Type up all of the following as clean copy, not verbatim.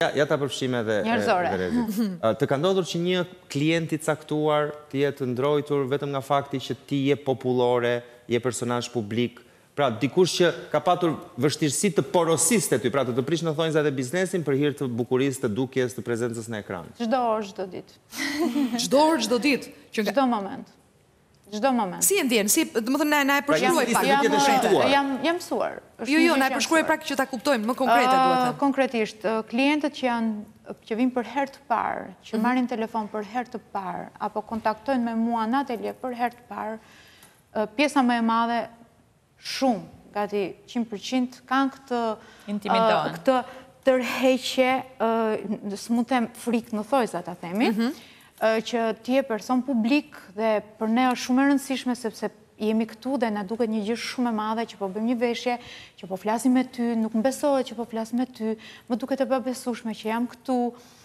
Ja ta përfshime dhe Rezi. Të ka ndodhur që një klienti caktuar të jetë ndrojtur vetëm nga fakti që ti je popullore, je personazh publik, pra dikush që ka patur vështirësi të porosisë ty, pra të prish në thonjza dhe biznesin për hir të bukurisë, të dukjes, të prezencës në ekran. Çdo orë, çdo ditë. Çdo orë, çdo ditë. Çdo moment. Çdo moment. Si e ndjen? Si, domethënë na e përshkruaj pak. Jam mësuar. Jo, na e përshkruaj pak që ta kuptojmë më konkrete duhet të. Konkretisht, klientët që vinë për herë të parë, që marrin telefon për herë të parë, apo kontaktojnë me mua në atelje për herë të parë, pjesa më e madhe shumë, gati 100% kanë këtë tërheqje, s'mund të them frikë në thojza ta themi, që ti je person publik dhe për ne është shumë e rëndësishme sepse jemi këtu dhe na duket një gjë shumë e madhe që po bëjmë një veshje, që po flasim me ty, nuk më besohet që po flasim me ty, më duket e pabesueshme që jam këtu.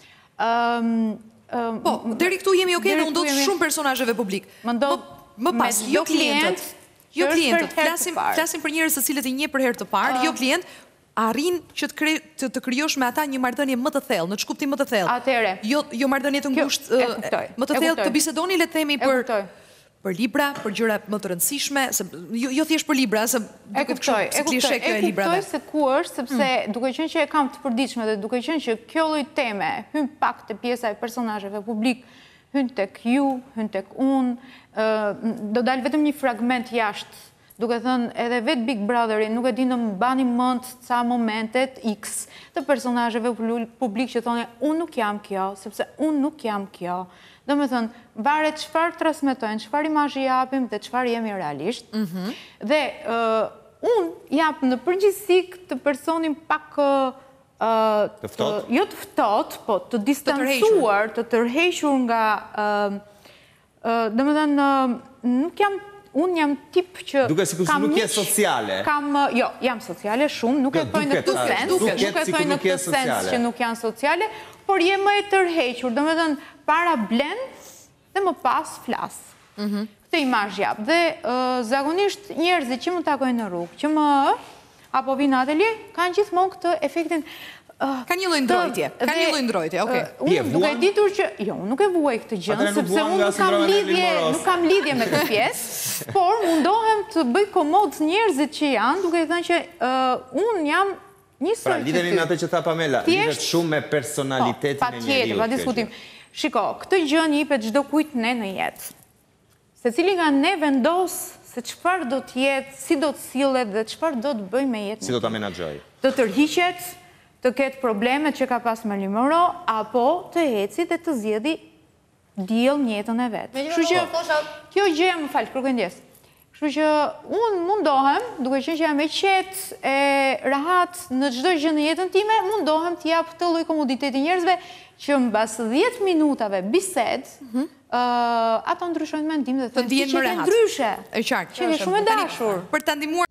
Po, deri këtu jemi okay, dhe ndodh shumë personazheve publik. Më pas, jo klientët. Jo klientët, flasim për njerëz të cilët i njeh për herë të parë, jo klient, arrin që të krijosh me ata një marrëdhënie më të thellë, në çkuptim më të thellë. Atëre. Jo marrëdhënie të ngushtë, më të thellë, të bisedoni le të themi për libra, për gjëra më të rëndësishme, jo thjesht për libra, se duket kështu klishek e librave. E kuptoj se ku është, sepse duke qenë që e kam të përditshme dhe duke qenë që kjo lloj teme hyn pak te pjesa e personazheve publik, hyn tek ju, hyn tek unë, do dal vetëm një fragment jashtë. Duke thënë, edhe vetë Big Brotheri nuk e di në më bani mënd ca momentet X të personazheve publik që thonë, unë nuk jam kjo, sepse unë nuk jam kjo. Do me thënë, varet çfarë transmetojnë, çfarë imazhi japim dhe çfarë jemi realisht. Dhe unë jap në përgjithësi këtë personin pak jo të ftohtë, po të distancuar, të tërhequr nga do me thënë, nuk jam. Unë jam tip që... Duke si kusht nuk je sociale. Jo, jam sociale shumë, nuk e thoj në këtë sens, nuk e thoj në këtë sens që nuk janë sociale, por je më e tërhequr, do me thënë, para blend dhe më pas flas. Këtë imazh jap. Dhe zakonisht njerëzit që më takojnë në rrugë, që më apo vinë në atelje, kanë gjithmonë këtë efektin. Ka një lloj ndrojtje, okay. Unë duke ditur që, jo, unë nuk e vuaj këtë gjë, sepse unë nuk kam lidhje me këtë pjesë, por mundohem të bëj komod njerëzit që janë, duke thënë që unë jam njësoj që ty. Lidhemi me atë që tha Pamela, lidhet shumë me personalitetin e njeriut. Pa diskutim. Shiko, këtë gjë jepet çdo kujt ne në jetë. Secili nga ne vendos se çfarë do të jetë, si do të sillet dhe çfarë do të bëjë me jetën. Si do ta menaxhoj. Të tërhiqet, të ketë problemet që ka pas me limëro, apo të eci dhe të zjedhi diell në jetën e vetë. Kështu që kjo gjë më fal, kërkoj ndjes. Kështu që unë mundohem, duke qenë që jam e qetë, e rahat në çdo gjë në jetën time, mundohem të jap këtë lloj komoditeti njerëzve që mbas 10 minutave bised, ato ndryshojnë mendim dhe thënë që ndryshe. Është qartë. Që je shumë e dashur. Për ta ndihmuar